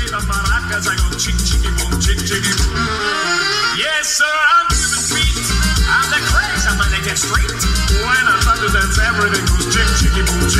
the maracas, I go chick, chicky, boom, chick, chicky, boom. Yes, sir, I'm Cuban Pete. I'm the craze, I'm gonna get straight. When I thunderdance, everything goes chick, chicky, boom, chick.